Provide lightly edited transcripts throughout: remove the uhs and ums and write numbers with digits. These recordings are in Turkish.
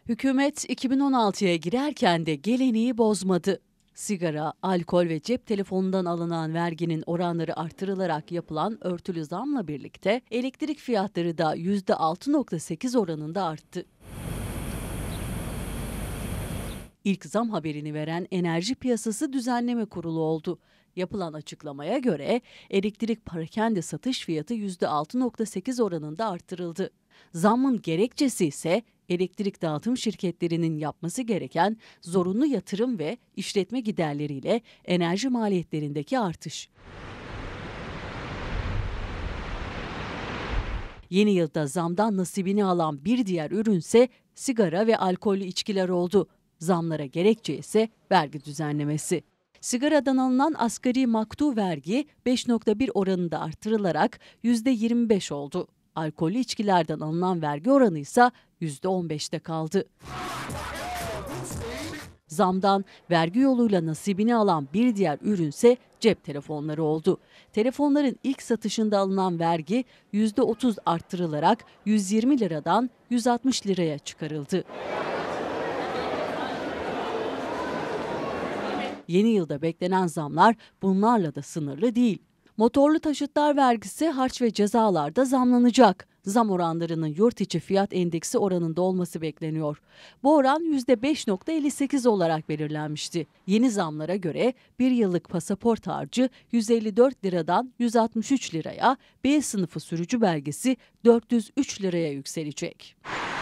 Hükümet 2016'ya girerken de geleneği bozmadı. Sigara, alkol ve cep telefonundan alınan verginin oranları artırılarak yapılan örtülü zamla birlikte elektrik fiyatları da %6,8 oranında arttı. İlk zam haberini veren Enerji Piyasası Düzenleme Kurulu oldu. Yapılan açıklamaya göre elektrik parakende satış fiyatı %6,8 oranında artırıldı. Zammın gerekçesi ise elektrik dağıtım şirketlerinin yapması gereken zorunlu yatırım ve işletme giderleriyle enerji maliyetlerindeki artış. Yeni yılda zamdan nasibini alan bir diğer ürünse sigara ve alkollü içkiler oldu. Zamlara gerekçe ise vergi düzenlemesi. Sigaradan alınan asgari maktu vergi 5,1 oranında artırılarak %25 oldu. Alkollü içkilerden alınan vergi oranı ise %15'te kaldı. Zamdan vergi yoluyla nasibini alan bir diğer ürünse cep telefonları oldu. Telefonların ilk satışında alınan vergi %30 arttırılarak 120 liradan 160 liraya çıkarıldı. Yeni yılda beklenen zamlar bunlarla da sınırlı değil. Motorlu taşıtlar vergisi, harç ve cezalarda zamlanacak. Zam oranlarının yurt içi fiyat endeksi oranında olması bekleniyor. Bu oran %5,58 olarak belirlenmişti. Yeni zamlara göre bir yıllık pasaport harcı 154 liradan 163 liraya, B sınıfı sürücü belgesi 403 liraya yükselecek.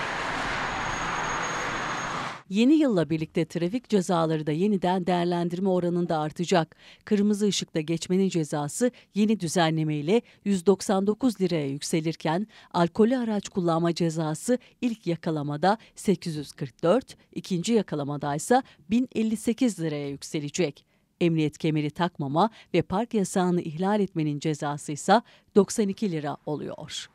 Yeni yılla birlikte trafik cezaları da yeniden değerlendirme oranında artacak. Kırmızı ışıkta geçmenin cezası yeni düzenlemeyle 199 liraya yükselirken alkollü araç kullanma cezası ilk yakalamada 844, ikinci yakalamada ise 1058 liraya yükselecek. Emniyet kemeri takmama ve park yasağını ihlal etmenin cezası ise 92 lira oluyor.